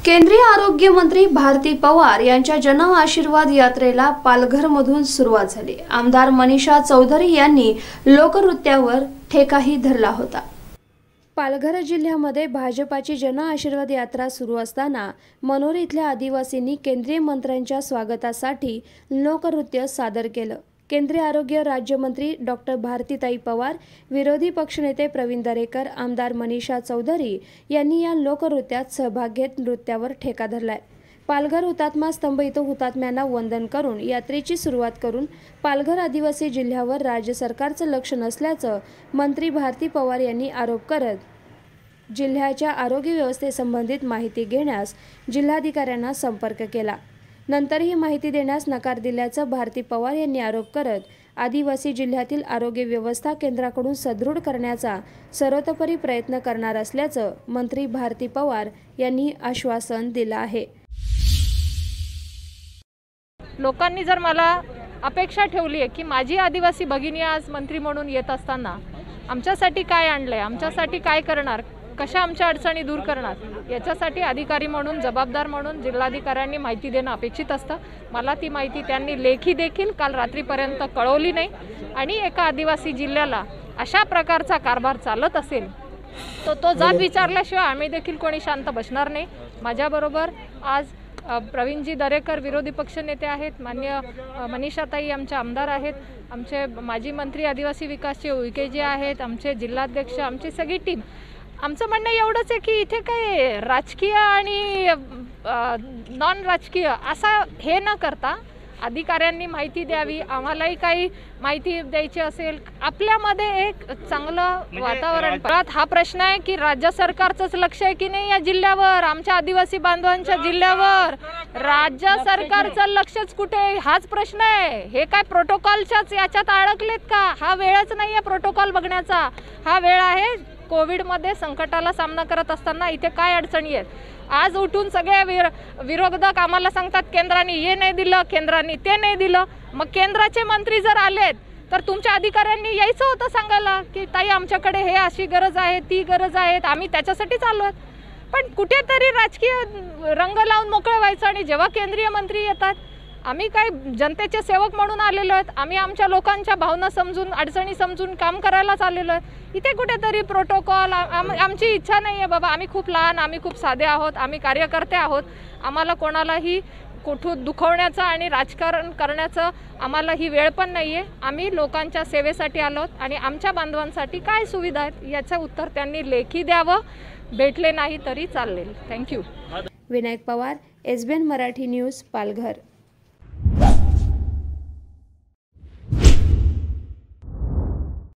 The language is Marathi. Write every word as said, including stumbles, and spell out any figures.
केंद्रीय आरोग्य मंत्री भारती पवार यांच्या जन आशीर्वाद यात्रेला पालघरमधून सुरुवात झाली। आमदार मनीषा चौधरी यांनी लोकनृत्यावर ठेकाही धरला होता। पालघर जिल्ह्यामध्ये भाजपाची जन आशीर्वाद यात्रा सुरू असताना मनोर इथल्या आदिवासींनी केंद्रीय मंत्र्यांच्या स्वागतासाठी लोकनृत्य सादर केलं। केंद्रीय आरोग्य राज्यमंत्री डॉक्टर भारतीताई पवार, विरोधी पक्षनेते प्रवीण दरेकर, आमदार मनीषा चौधरी यांनी या लोकनृत्यात सहभाग घेत नृत्यावर ठेका धरलाय। पालघर हुतात्मा स्तंभ इथं हुतात्म्यांना वंदन करून यात्रेची सुरुवात करून पालघर आदिवासी जिल्ह्यावर राज्य सरकारचं लक्ष नसल्याचं मंत्री भारती पवार यांनी आरोप करत जिल्ह्याच्या आरोग्य व्यवस्थेसंबंधित माहिती घेण्यास जिल्हाधिकाऱ्यांना संपर्क केला। नंतर ही माहिती देण्यास नकार दिल्याचं भारती पवार यांनी आरोप करत आदिवासी जिल्ह्यातील आरोग्य व्यवस्था केंद्राकडून सदृढ करण्याचा सर्वतोपरी प्रयत्न करणार असल्याचं मंत्री भारती पवार यांनी आश्वासन दिलं आहे। लोकांनी जर मला अपेक्षा ठेवली आहे की माझी आदिवासी भगिनी आज मंत्री म्हणून येत असताना आमच्यासाठी काय आणलंय, आमच्यासाठी काय करणार, कशा आमच्या अडचणी दूर करणार, याच्यासाठी अधिकारी म्हणून, जबाबदार म्हणून जिल्हाधिकाऱ्यांनी माहिती देणं अपेक्षित असतं। मला ती माहिती त्यांनी लेखी देखील काल रात्रीपर्यंत कळवली नाही आणि एका आदिवासी जिल्ह्याला अशा प्रकारचा कारभार चालत असेल तो तो जाब विचारल्याशिवाय आम्ही देखील कोणी शांत बसणार नाही। माझ्याबरोबर आज प्रवीणजी दरेकर विरोधी पक्षनेते आहेत, मान्य मनीषाताई आमचे आमदार आहेत, आमचे माजी मंत्री आदिवासी विकासचे उईकेजी आहेत, आमचे जिल्हाध्यक्ष, आमची सगळी टीम। आमचं म्हणणं एवढंच आहे की इथे काय राजकीय आणि नॉन राजकीय असं हे न करता अधिकाऱ्यांनी माहिती द्यावी, आम्हालाही काही माहिती द्यायची असेल, आपल्यामध्ये एक चांगलं वातावरण। हा प्रश्न आहे की राज्य सरकारचंच लक्ष आहे की नाही या जिल्ह्यावर, आमच्या आदिवासी बांधवांच्या जिल्ह्यावर राज्य सरकारचं लक्षच कुठे, हाच प्रश्न आहे। हे काय प्रोटोकॉलच्याच याच्यात अडकलेत का? हा वेळच नाही आहे प्रोटोकॉल बघण्याचा, हा वेळ आहे कोविडमध्ये संकटाला सामना करत असताना इथे काय अडचणी आहेत। आज उठून सगळे विर विरोधक आम्हाला सांगतात केंद्राने हे नाही दिलं, केंद्राने ते नाही दिलं। मग केंद्राचे मंत्री जर आलेत तर तुमच्या अधिकाऱ्यांनी यायचं होतं सांगायला की ताई आमच्याकडे हे अशी गरज आहे, ती गरज आहे, आम्ही त्याच्यासाठीच आलो आहोत। पण कुठेतरी राजकीय रंग लावून मोकळे व्हायचं आणि जेव्हा केंद्रीय मंत्री येतात आम्ही काय जनतेचे सेवक म्हणून आलेलो आहेत, आम्ही आमच्या लोकांच्या भावना समजून, अडचणी समजून काम करायलाच आलेलो आहेत। इथे कुठेतरी प्रोटोकॉल, आम आमची इच्छा नाही आहे बाबा, आम्ही खूप लहान, आम्ही खूप साधे आहोत, आम्ही कार्यकर्ते आहोत, आम्हाला कोणालाही कुठून दुखवण्याचं आणि राजकारण करण्याचं आम्हाला ही वेळ पण नाही आहे। आम्ही लोकांच्या सेवेसाठी आलो आहोत आणि आमच्या बांधवांसाठी काय सुविधा आहेत याचं उत्तर त्यांनी लेखी द्यावं, भेटले नाही तरी चालेल। Thank you. Vinayak Pawar, S B N Marathi news, Palghar.